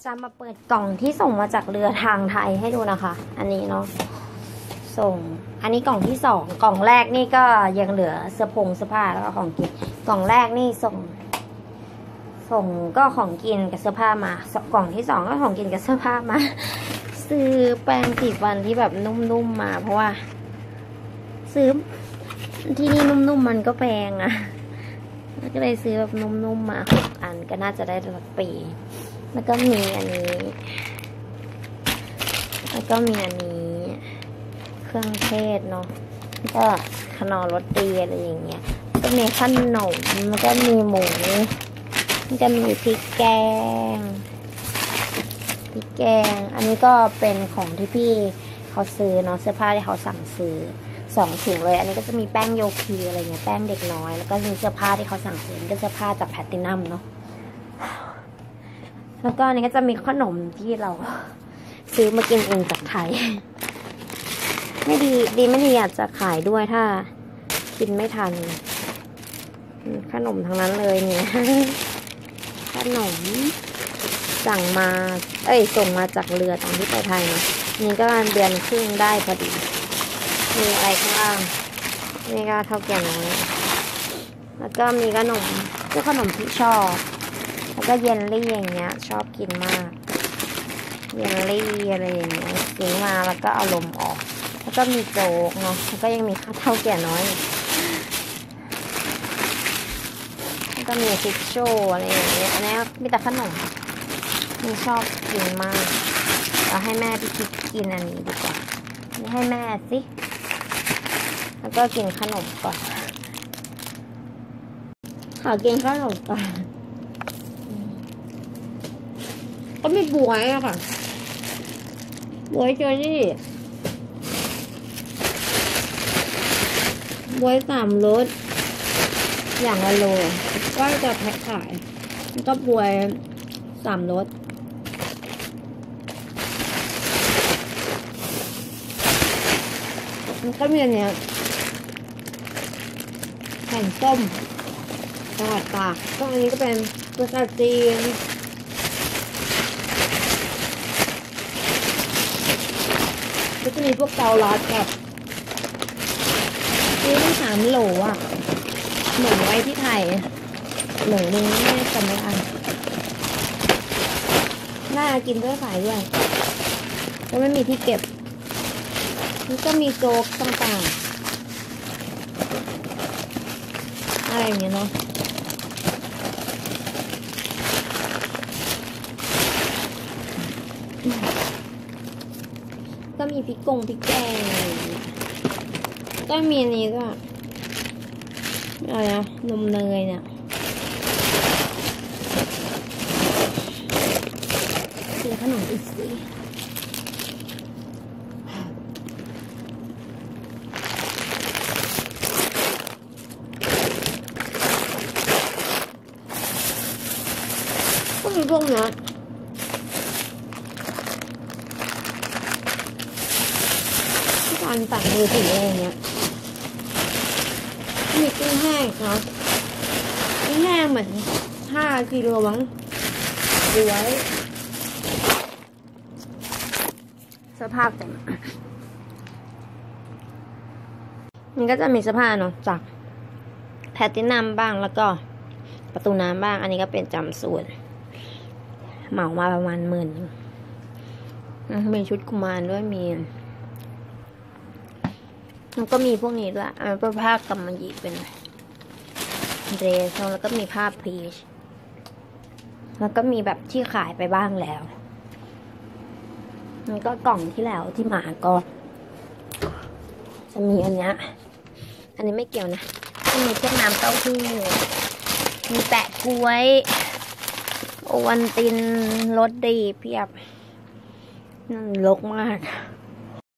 จะมาเปิดกล่องที่ส่งมาจากเรือทางไทยให้ดูนะคะ อันนี้เนาะส่งอันนี้กล่องที่2กล่องแรกนี่ก็ยังเหลือเสื้อผ้าแล้วก็ของกินกล่องแรกนี่ส่งก็ของกินกับเสื้อผ้ามากล่องที่2ก็ของกินกับเสื้อผ้ามาซื้อแป้งสีฟันที่แบบนุ่มๆมาเพราะว่าซื้อที่นี่นุ่มๆมันก็แพงอะก็เลยซื้อแบบนุ่มๆมา6 อันก็น่าจะได้ตลอดปีแล้วก็มีอันนี้แล้วก็มีอันนี้เครื่องเทศเนาะก็ขนมรสดีอะไรอย่างเงี้ยก็มีขนมแล้วก็มีหมูมันจะมีพริกแกงอันนี้ก็เป็นของที่พี่เขาซื้อเนาะเสื้อผ้าที่เขาสั่งซื้อ2 ถุงเลยอันนี้ก็จะมีแป้งโยคีอะไรเงี้ยแป้งเด็กน้อยแล้วก็มีเสื้อผ้าที่เขาสั่งซื้อก็เสื้อผ้าจากแพลตินัมเนาะแล้วก็อันนี้ก็จะมีขนมที่เราซื้อมากินเองจากไทยไม่ดีไม่ดีอาจจะขายด้วยถ้ากินไม่ทันขนมทั้งนั้นเลยเนี่ยขนมสั่งมาส่งมาจากเรือตอนที่ไปไทยเนาะนี่ก็เดือนครึ่งได้พอดีมีอะไรข้างล่างนี่ก็เท่าแก่น้อยแล้วก็มีขนมที่ชอบแล้วก็เยลลี่อย่างเงี้ยชอบกินมากเยลลี่อะไรอย่างเงี้ยซื้อมาแล้วก็เอาลมออกแล้วก็มีโจ๊กเนาะแล้วก็ยังมีข้าวเท่าแก่น้อยแล้วก็มีทิชชู่อะไรอย่างเงี้ยอันนี้มีแต่ขนมนี่ชอบกินมากเอาให้แม่พี่คิดกินอันนี้ดีกว่านี่ให้แม่สิแล้วก็กินขนมก่อนขอกินขนมก่อนก็มีบวยอะค่ะบวยเจอนี่บวย3 รสอย่างละโลก็จะแพ็คขายก็บวย3 รสมันก็มีอันเนี้ยแผ่นส้มตลาดตากก็อันนี้ก็เป็นตัวซาจีนก็จะมีพวกเกาลัดกับนี่ต้อง3 โหลอ่ะเหมือนไว้ที่ไทยโหลนึงไม่จำไม่ได้น่ากินด้วยขายด้วยแล้วไม่มีที่เก็บนี่ก็มีโจ๊กต่างๆอะไรอย่างเงี้ยเนาะก็มีพริกแกงก็มีอันนี้ด้วยอะไรนะนมเนยเนี่ยซื้อขนมอีกสิก็มีพวกนี้ที่การสั่งมือถืออะไรเงี้ยมีกุ้งแห้งเนาะกุ้งแห้งเหมือน5 กิโลมั้งดูไว้เสื้อผ้าเต็มนี่ก็จะมีเสื้อผ้าเนาะจากแพลตินัมบ้างแล้วก็ประตูน้ำบ้างอันนี้ก็เป็นจำสูตรเหมามาประมาณ10,000มีชุดกุมารด้วยมีแล้วก็มีพวกนี้ด้วยเป็นผ้ากำมะหยี่เป็นเดรสแล้วก็มีผ้าพลีชแล้วก็มีแบบที่ขายไปบ้างแล้วแล้วก็กล่องที่แล้วที่มาก็จะมีอันนี้ไม่เกี่ยวนะมีพวกน้ำเต้าหู้มีแปะกล้วยโอวัลตินรสดีเพียบรกมาก